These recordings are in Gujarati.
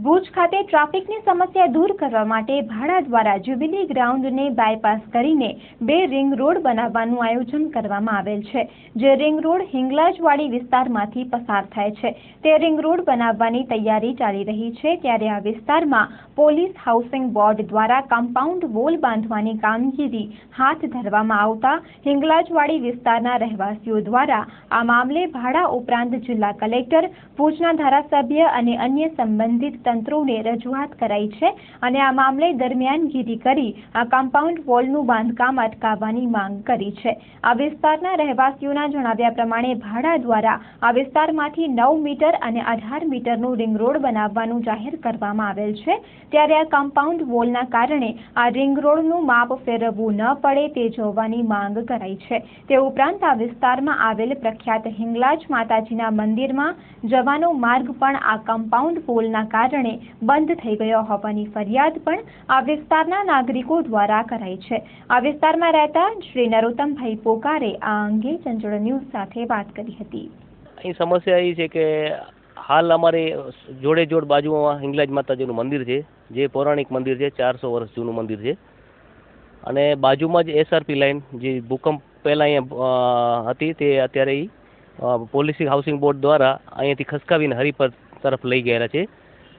ભુજ ખાતે ટ્રાફિકની સમસ્યા દૂર કરવા માટે ભાડા દ્વારા જ્યુબિલી ગ્રાઉન્ડને બાયપાસ કરીને 2 રિંગ રોડ બનાવવાનું આયોજન કરવામાં આવેલ છે, જે રિંગ રોડ હિંગલાજવાડી વિસ્તારમાંથી પસાર થાય છે। તે રિંગ રોડ બનાવવાની તૈયારી ચાલી રહી છે, ત્યારે આ વિસ્તારમાં પોલીસ હાઉસિંગ બોર્ડ દ્વારા કમ્પાઉન્ડ વોલ બાંધવાની કામગીરી હાથ ધરવામાં આવતા હિંગલાજવાડી વિસ્તારના રહેવાસીઓ દ્વારા આ મામલે ભાડા ઉપરાંત જિલ્લા કલેક્ટર, ભુજના ધારાસભ્ય અને અન્ય સંબંધિત તંત્રોને રજૂઆત કરાઈ છે અને આ મામલે દરમિયાનગીરી કરી આ કમ્પાઉન્ડ વોલનું બાંધકામ અટકાવવાની માંગ કરી છે। આ વિસ્તારના રહેવાસીઓના જણાવ્યા પ્રમાણે ભાડા દ્વારા આ વિસ્તારમાંથી 9 મીટર અને 18 મીટરનું રિંગ રોડ બનાવવાનું જાહેર કરવામાં આવેલ છે, ત્યારે આ કમ્પાઉન્ડ વોલના કારણે આ રિંગ રોડનું માપ ફેરવવું ન પડે તે જોવાની માંગ કરાઈ છે। તે ઉપરાંત આ વિસ્તારમાં આવેલ પ્રખ્યાત હિંગલાજ માતાજીના મંદિરમાં જવાનો માર્ગ પણ આ કમ્પાઉન્ડ વોલના કારણે બંધ થઈ ગયો હોવાની ફરિયાદ પણ આ વિસ્તારના નાગરિકો દ્વારા કરાઈ છે। આ વિસ્તારમાં રહેતા શ્રી નરોત્તમભાઈ પોકારે આ અંગે ચંચળ ન્યૂઝ સાથે વાત કરી હતી। અહીં સમસ્યા એ છે કે હાલ અમારે જોડે જોડ બાજુમાં હિંગલાજ માતાજીનું મંદિર છે, જે પૌરાણિક મંદિર છે, 400 વર્ષ જૂનું મંદિર છે, અને બાજુમાં જ એસઆરપી લાઈન જે ભૂકંપ પહેલાં અહીંયા હતી તે અત્યારે પોલીસ હાઉસિંગ બોર્ડ દ્વારા અહીંયાથી ખસકાવીને હરિપર તરફ લઈ ગયેલા છે,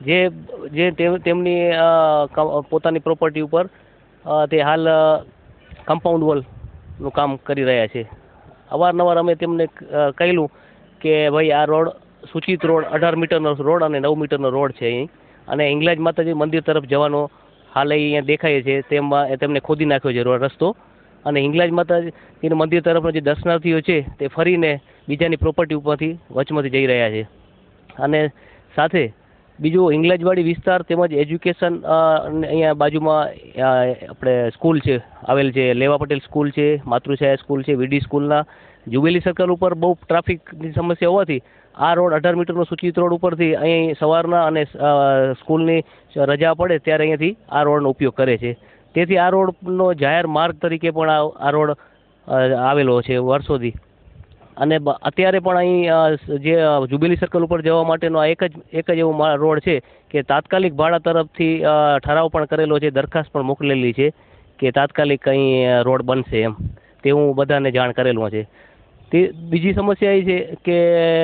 જે તેમની પોતાની પ્રોપર્ટી ઉપર તે હાલ કમ્પાઉન્ડ વોલનું કામ કરી રહ્યા છે। અવારનવાર અમે તેમને કહેલું કે ભાઈ આ રોડ સૂચિત રોડ 18 મીટરનો રોડ અને 9 મીટરનો રોડ છે અહીં, અને હિંગલાજ માતાજી મંદિર તરફ જવાનો હાલ અહીંયા દેખાય છે તેમને ખોદી નાખ્યો છે રસ્તો, અને હિંગલાજ માતાજીના મંદિર તરફના જે દર્શનાર્થીઓ છે તે ફરીને બીજાની પ્રોપર્ટી ઉપરથી વચમાંથી જઈ રહ્યા છે। અને સાથે બીજું હિંગલાજવાડી વિસ્તાર તેમજ એજ્યુકેશન અહીંયા બાજુમાં આપણે સ્કૂલ છે આવેલ છે, લેવા પટેલ સ્કૂલ છે, માતૃછાયા સ્કૂલ છે, વીડી સ્કૂલના જ્યુબિલી સર્કલ ઉપર બહુ ટ્રાફિકની સમસ્યા હોવાથી આ રોડ 18 મીટરનો સૂચિત રોડ ઉપરથી અહીં સવારના અને સ્કૂલની રજા પડે ત્યારે અહીંયાથી આ રોડનો ઉપયોગ કરે છે। તેથી આ રોડનો જાહેર માર્ગ તરીકે પણ આ રોડ આવેલો છે વર્ષોથી, અને અત્યારે પણ અહીં જે જ્યુબિલી સર્કલ ઉપર જવા માટેનો એક જ એવો રોડ છે કે તાત્કાલિક ભાડા તરફથી ઠરાવ પણ કરેલો છે, દરખાસ્ત પણ મોકલેલી છે કે તાત્કાલિક અહીં રોડ બનશે એમ, તે હું બધાને જાણ કરેલું છે। તે બીજી સમસ્યા એ છે કે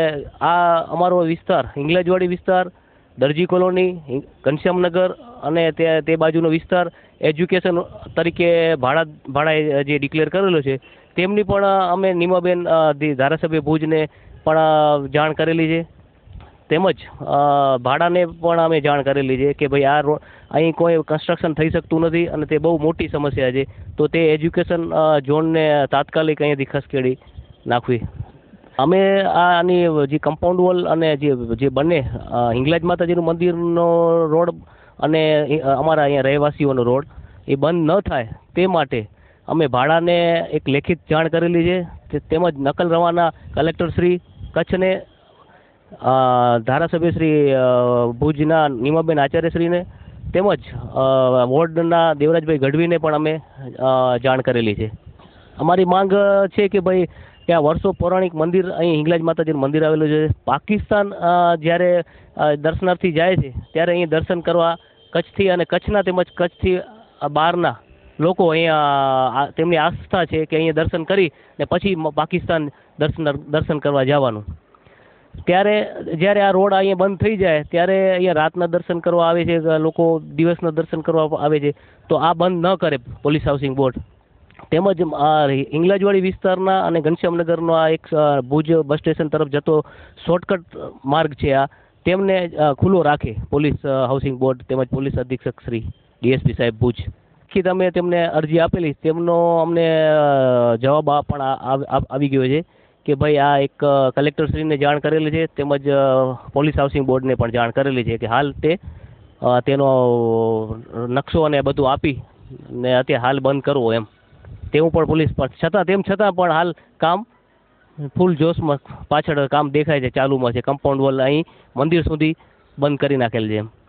આ અમારો વિસ્તાર હિંગલાજવાડી વિસ્તાર, દરજી કોલોની, ઘનશ્યામનગર અને તે બાજુનો વિસ્તાર એજ્યુકેશન તરીકે ભાડા જે ડિક્લેર કરેલો છે તેમની પણ અમે નીમાબેન ધારાસભ્ય ભુજને પણ જાણ કરેલી છે, તેમજ ભાડાને પણ અમે જાણ કરેલી છે કે ભાઈ આ રોડ અહીં કોઈ કન્સ્ટ્રક્શન થઈ શકતું નથી અને તે બહુ મોટી સમસ્યા છે, તો તે એજ્યુકેશન ઝોનને તાત્કાલિક અહીંયાથી ખસેડી નાખવી। અમે આની જે કમ્પાઉન્ડ વોલ અને જે બંને હિંગલાજ માતાજીનું મંદિરનો રોડ અને અમારા અહીંયા રહેવાસીઓનો રોડ એ બંધ ન થાય તે માટે અમે ભાડાને એક લેખિત જાણ કરેલી છે, તેમજ નકલ રવાના કલેક્ટર શ્રી કચ્છને, ધારાસભ્ય શ્રી ભુજના નીમાબેન આચાર્યશ્રીને તેમજ વોર્ડના દેવરાજભાઈ ગઢવીને પણ અમે જાણ કરેલી છે। અમારી માંગ છે કે ભાઈ ત્યાં વર્ષો પૌરાણિક મંદિર અહીં હિંગલાજ માતાજીનું મંદિર આવેલું છે, પાકિસ્તાન જ્યારે દર્શનાર્થી જાય છે ત્યારે અહીં દર્શન કરવા કચ્છથી અને કચ્છના તેમજ કચ્છથી બહારના લોકો અહીંયા તેમની આસ્થા છે કે અહીંયા દર્શન કરી ને પછી પાકિસ્તાન દર્શન કરવા જવાનું, ત્યારે જ્યારે આ રોડ અહીંયા બંધ થઈ જાય ત્યારે અહીંયા રાતના દર્શન કરવા આવે છે લોકો, દિવસના દર્શન કરવા આવે છે, તો આ બંધ ન કરે પોલીસ હાઉસિંગ બોર્ડ, તેમજ હિંગલાજવાડી વિસ્તારના અને ઘનશ્યામનગરનો આ એક ભુજ બસ સ્ટેશન તરફ જતો શોર્ટકટ માર્ગ છે આ, તેમને ખુલ્લો રાખે પોલીસ હાઉસિંગ બોર્ડ તેમજ પોલીસ અધિક્ષક શ્રી ડીએસપી સાહેબ ભુજ। અમે તેમને અરજી આપેલી, તેમનો અમને જવાબ પણ આવી ગયો છે કે ભાઈ આ એક કલેક્ટરશ્રીને જાણ કરેલી છે તેમજ પોલીસ હાઉસિંગ બોર્ડને પણ જાણ કરેલી છે કે હાલ તેનો નકશો અને બધું આપી ને અત્યારે હાલ બંધ કરવો એમ, તેવું પણ પોલીસ છતાં પણ હાલ કામ ફૂલ જોશમાં પાછળ કામ દેખાય છે ચાલુમાં છે, કમ્પાઉન્ડ વોલ અહીં મંદિર સુધી બંધ કરી નાખેલ છે એમ।